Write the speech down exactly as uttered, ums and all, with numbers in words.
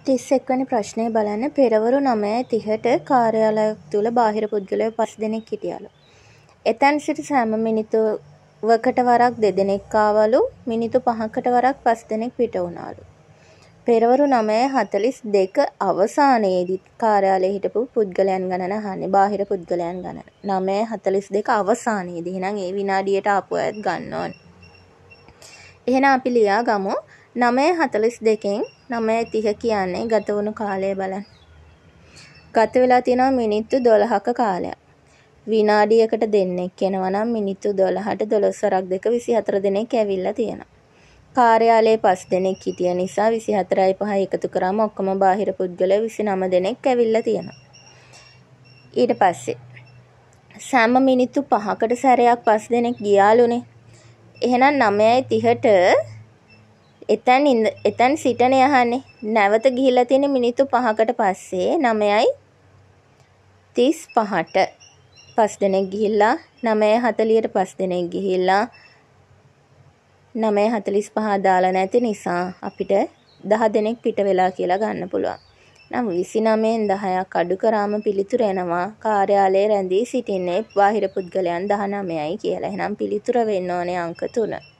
තිස් එක් වෙනි ප්‍රශ්නය බලන්න. පෙරවරු නවය තිහට කාර්යාලයක් තුළ බාහිර පුද්ගලයෝ පස් දෙනෙක් හිටියලු. එතැන් සිට සෑම මිනිත්තුවකට වරක් දෙදෙනෙක් ආවලු. මිනිත්තු පහකට වරක් පස් දෙනෙක් පිට වුණාලු. පෙරවරු නවය හතළිස් දෙක අවසානයේදී කාර්යාලයේ හිටපු පුද්ගලයන් ගණන අහන්නේ. බාහිර පුද්ගලයන් ගණන. නවය හතළිස් දෙක අවසානයේදී. එහෙනම් ඒ විනාඩියට ආපු අයත් ගන්න ඕනේ. එහෙනම් අපි ලියා ගමු. නවය හතළිස් දෙකෙන් නවය තිහ කියන්නේ ගත වුණු කාලය බලන්න. ගත වෙලා තියෙනවා මිනිත්තු දොළහක කාලයක්. විනාඩියකට දෙන්නෙක් එනවා නම් මිනිත්තු දොළහට දොළොස් වරක් දෙක විසිහතර දෙනෙක් ඇවිල්ලා තියෙනවා. කාර්යාලයේ පස් දෙනෙක් හිටිය නිසා විසිහතරයි පහයි එකතු කරාම ඔක්කොම බාහිර පුද්ගලයෝ විසිනම දෙනෙක් ඇවිල්ලා තියෙනවා. ඊට පස්සේ සෑම මිනිත්තු පහකට සැරයක් පස් දෙනෙක් ගියාලුනේ. එහෙනම් නවයයි තිහට එතැන් එතැන් සිටනේ අහන්නේ. නැවත ගිහිල්ලා තියෙන මිනිත්තු පහකට පස්සේ නවයයි තිස් පහට පස් දෙනෙක් ගිහිල්ලා නවය හතළිහට පස් දෙනෙක් ගිහිල්ලා නවය හතළිස් පහ දාලා නැති නිසා අපිට දහ දෙනෙක් පිට වෙලා කියලා ගන්න පුළුවන්. නම් විසිනමයෙන් දහයක් අඩු කරාම පිළිතුර එනවා කාර්යාලයේ රැඳී සිටින්නේ බාහිර පුද්ගලයන් දහනවයයි කියලා. එහෙනම් පිළිතුර වෙන්න ඕනේ අංක තුන.